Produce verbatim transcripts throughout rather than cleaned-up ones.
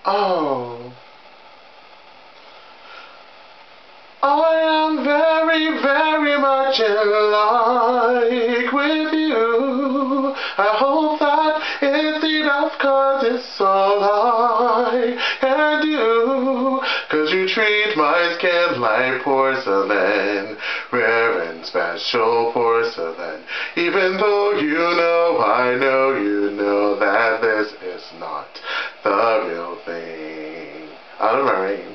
Oh. I am very, very much in like with you. I hope that it's enough, cause it's all I can do. Cause you treat my skin like porcelain, rare and special porcelain. Even though you know, I know you know that this is not the real thing. Out of my range.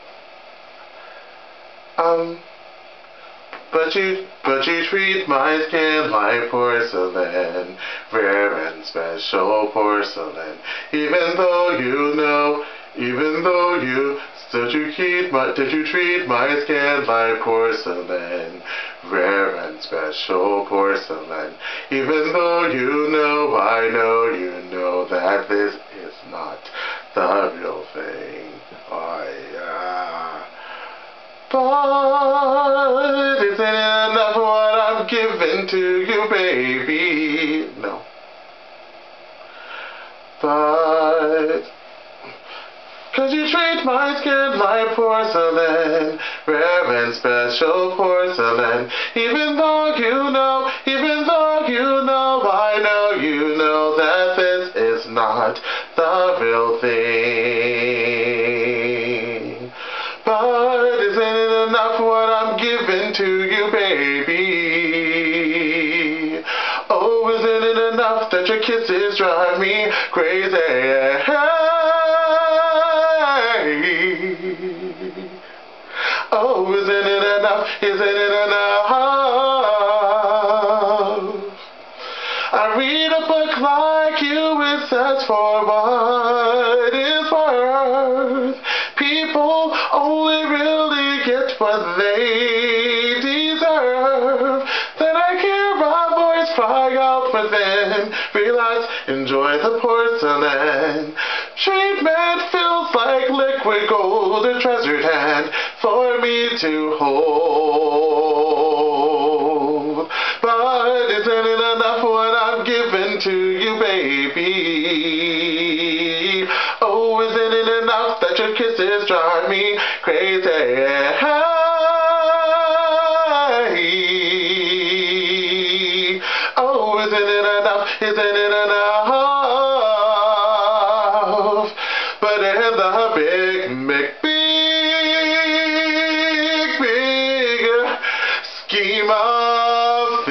Um, but you, but you treat my skin like porcelain, rare and special porcelain. Even though you know, even though you, did you keep my, did you treat my skin like porcelain, rare and special porcelain. Even though you know, I know you know that this is not the real thing. I, uh, But isn't it enough what I'm giving to you, baby? No. But cause you treat my skin like porcelain, rare and special porcelain. Even though you know, even though you know, I know you know that this is not the real thing. But isn't it enough what I'm giving to you, baby? Oh, isn't it enough that your kisses drive me crazy? Oh, isn't it enough? Isn't it enough? I read a book like you, it says for what it's worth. People only really get what they deserve. Then I hear my voice cry out within. Realize, enjoy the porcelain. Treatment feels like liquid gold, a treasured hand for me to hold. But isn't it enough what I'm giving to you, baby? Oh, isn't it enough that your kisses drive me crazy? Oh, isn't it enough? Isn't it enough? But in the big, big, big, big scheme of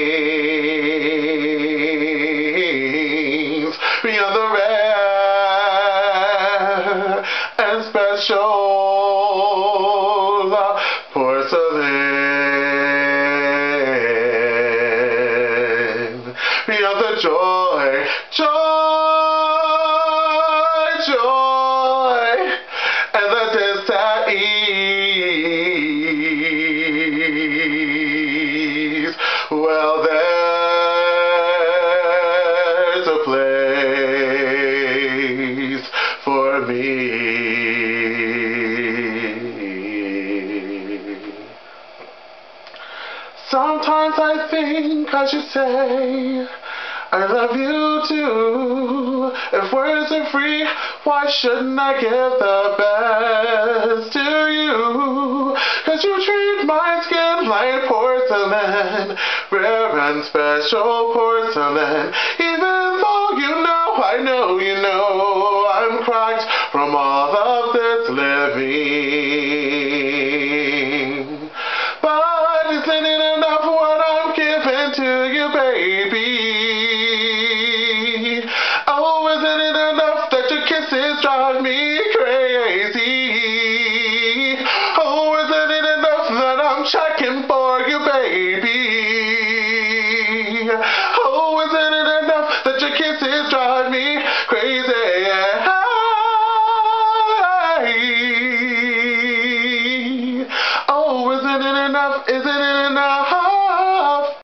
things, beyond the rare and special porcelain, beyond the joy, joy, joy, and the dis-ease. Well, there's a place for me. Sometimes I think I should say I love you too. If words are free, why shouldn't I give the best to you? Cause you treat my skin like porcelain, rare and special porcelain. Even though you know, I know you know, I'm cracked from all of this living. But isn't it enough what I'm giving to you, baby? Oh, isn't it enough that your kisses drive me crazy? Oh, isn't it enough that I'm checking for